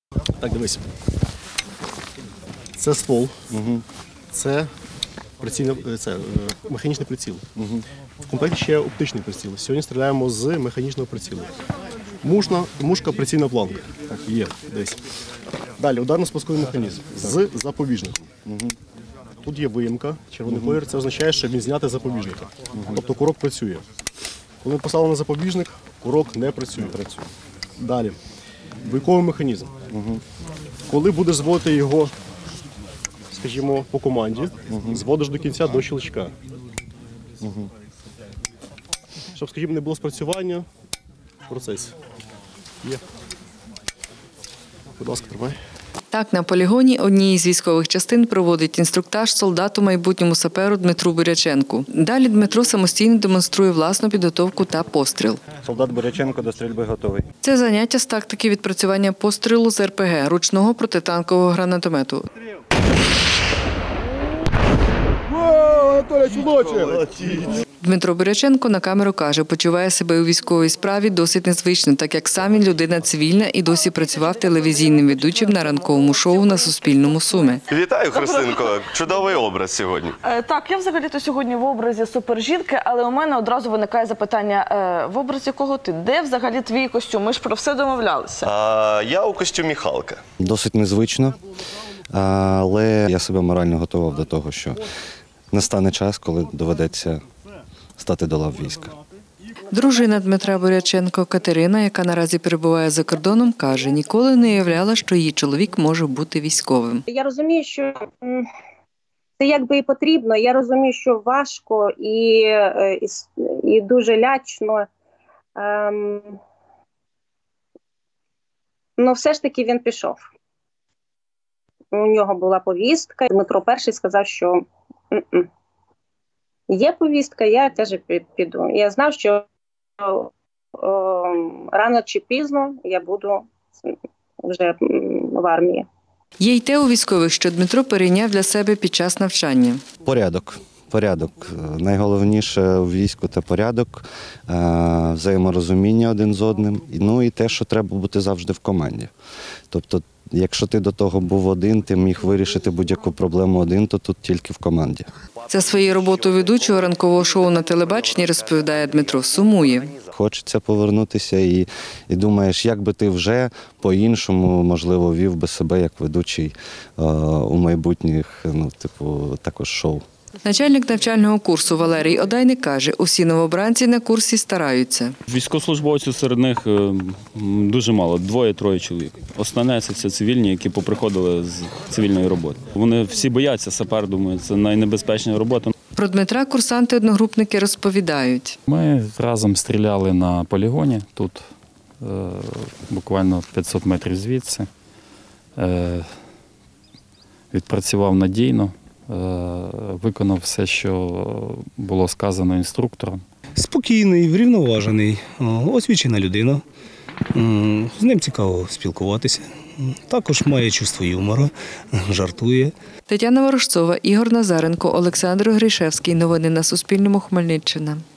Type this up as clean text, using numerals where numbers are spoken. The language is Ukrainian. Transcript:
Так, дивись. Це ствол, це механічний приціл. В комплекті ще оптичний приціл. Сьогодні стріляємо з механічного прицілу. Мушка, прицільна планка. Так, є десь. Далі ударно-спусковий механізм з запобіжником. Тут є виїмка, червоний колір, це означає, що він знятий з запобіжника. Тобто курок працює. Коли ми поставили на запобіжник, курок не працює. Далі. Бойковий механізм. Коли будеш зводити його, скажімо, по команді, зводиш до кінця до щелчка. Щоб, скажімо, не було спрацювання в процесі. Є. Будь ласка, тримай. Так, на полігоні однієї з військових частин проводить інструктаж солдату майбутньому саперу Дмитру Буряченку. Далі Дмитро самостійно демонструє власну підготовку та постріл. Солдат Буряченко до стрільби готовий. Це заняття з тактики відпрацювання пострілу з РПГ – ручного протитанкового гранатомету. Дмитро Буряченко на камеру каже, почуває себе у військовій справі досить незвично, так як сам він людина цивільна і досі працював телевізійним ведучим на ранковому шоу на Суспільному Суми. Вітаю, Христинко. Чудовий образ сьогодні. Так, я взагалі-то сьогодні в образі супержінки, але у мене одразу виникає запитання, в образі кого ти? Де взагалі твій костюм? Ми ж про все домовлялися. Я у костюмі Халка. Досить незвично, але я себе морально готував до того, що настане час, коли доведеться стати до лав війська. Дружина Дмитра Буряченко Катерина, яка наразі перебуває за кордоном, каже, ніколи не уявляла, що її чоловік може бути військовим. Я розумію, що це якби і потрібно, я розумію, що важко і дуже лячно. Ну, все ж таки він пішов. У нього була повістка. Дмитро перший сказав, що є повістка, я теж піду. Я знав, що рано чи пізно я буду вже в армії. Є й те у військових, що Дмитро перейняв для себе під час навчання. Порядок. Найголовніше у війську – це порядок, взаєморозуміння один з одним, ну і те, що треба бути завжди в команді. Тобто, якщо ти до того був один, ти міг вирішити будь-яку проблему один, то тут тільки в команді. За своєю роботою ведучого ранкового шоу на телебаченні, розповідає Дмитро, сумує. Хочеться повернутися і думаєш, як би ти вже по-іншому, можливо, вів би себе як ведучий у майбутніх, також шоу. Начальник навчального курсу Валерій Одайник каже, усі новобранці на курсі стараються. Військовослужбовців серед них дуже мало, 2-3 чоловік. Основне – це все цивільні, які поприходили з цивільної роботи. Вони всі бояться, сапер, думають, це найнебезпечніша робота. Про Дмитра курсанти-одногрупники розповідають. Ми разом стріляли на полігоні, тут буквально 500 метрів звідси. Відпрацював надійно. Виконав все, що було сказано інструктором. Спокійний, врівноважений, освічена людина. З ним цікаво спілкуватися. Також має чувство юмору, жартує. Тетяна Ворожцова, Ігор Назаренко, Олександр Гришевський. Новини на Суспільному. Хмельниччина.